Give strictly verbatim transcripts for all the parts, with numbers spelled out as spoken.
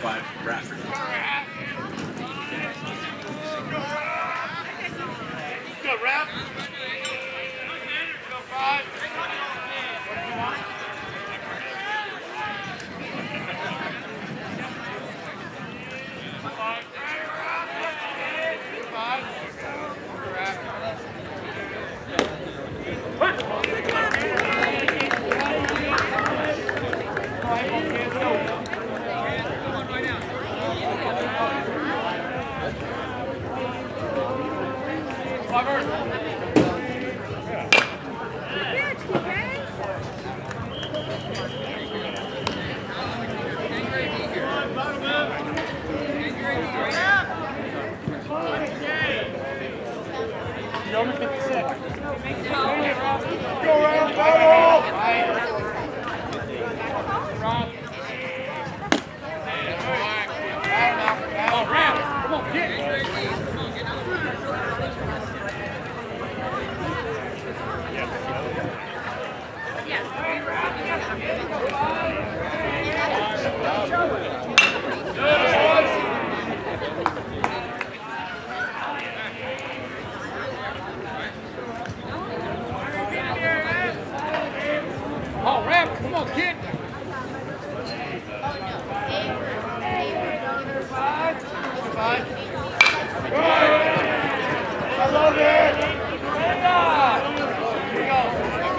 five, Bradford. Good, ref. Go five. Number fifty-six. Go around, battle! Oh, Ram! Come on, get it! Oh, Ram, come on, kid! Five. Five. I love it! Here we go.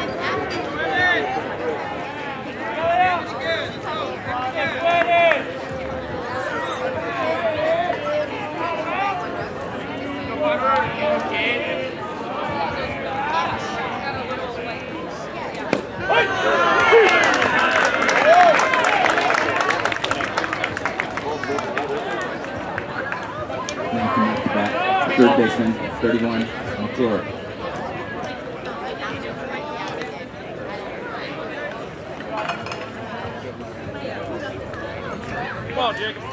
Now come back to bat. Third baseman, thirty-one, McClure. Come on, Jacob.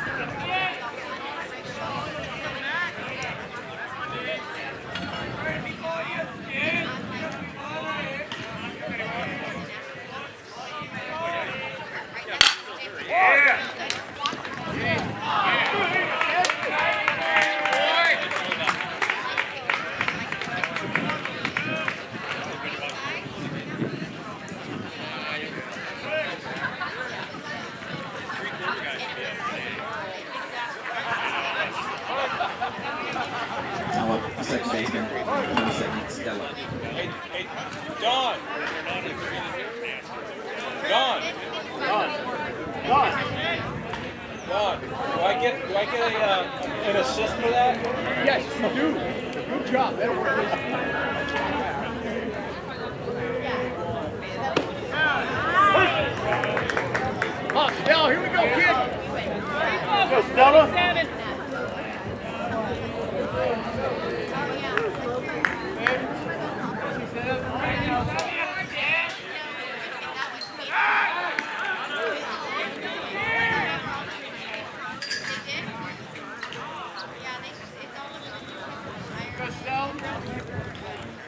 Now up, the second baseman, twenty-second, Stella. Hey, hey, Don. Don. Done. Done. Don. Do I get do I get a uh, an assist for that? Yes, you do. Good job. That'll work. Come on, Stella. Here we go, kid. Go, Stella. Go, Stella.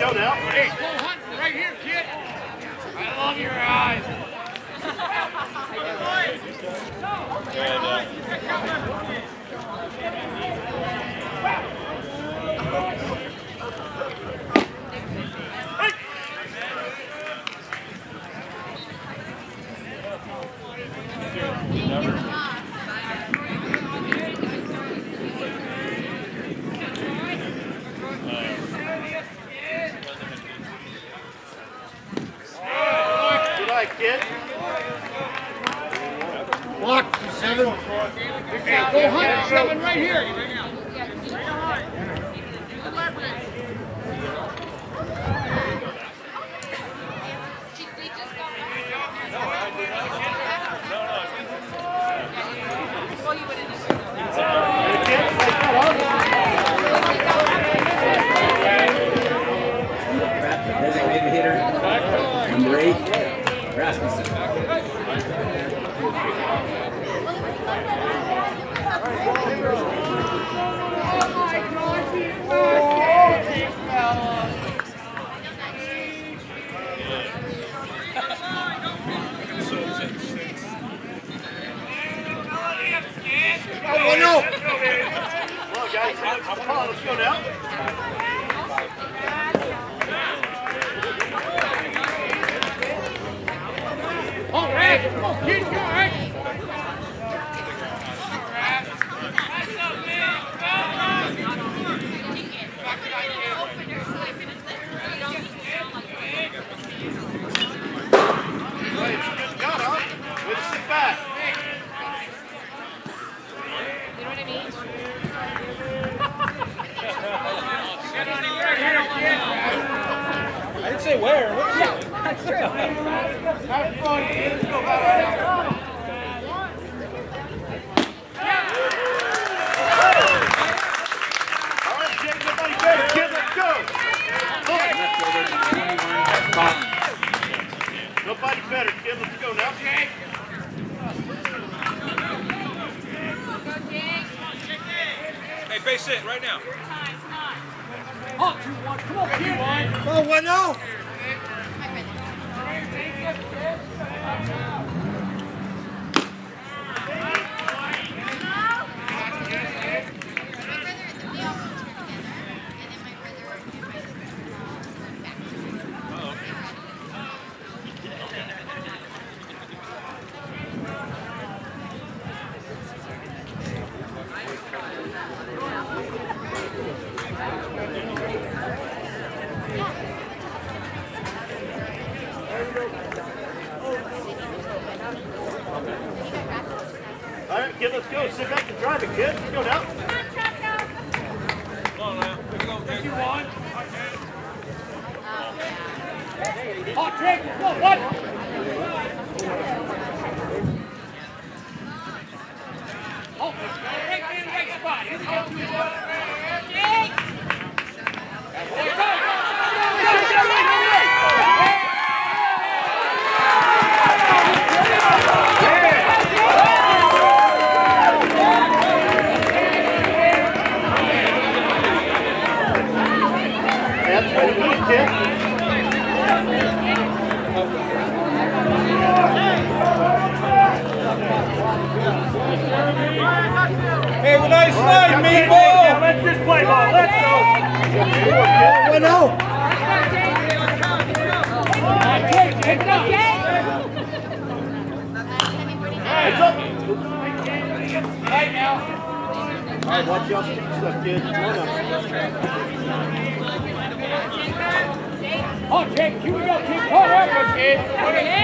go now. Hey, go hunting right here, kid. I love your eyes. And, uh, Good night, kid. Block seven. Hey, go hunt seven right here. Designated hitter, number eight, Rasmussen. Oh, no! Come on, guys. Come on, let's go now. Oh, Rex! Come on, kid, go, Rex! Good gun, huh? Way to sit back. You know what I mean? I didn't say where. What is it? That's true. Have fun, kid. Let's go back out. All right, Jake, nobody better, kid. Let's go. Left fielder, twenty-one, Cotton. Nobody better, kid. Let's go now. Jake. Hey, base hit right now. Oh, two, one. Come on, kid. Oh, one, no. All right, kid, let's go. Sit back and drive it, kid. Let's go now. Come on now. Here we go, Jake. You won. Oh, Jake, let's go. What? Oh, right in the right spot. Here we go. Jake! Go, go, go, go, go, go, That's what we need, kid. Hey, well, nice slide, meatball. Let's just play ball. Let's go. One out. It's up. It's up. Right now. All right, watch your stuff, kid. One up. Oh, Jake, here we go, kid. Call that one, kid.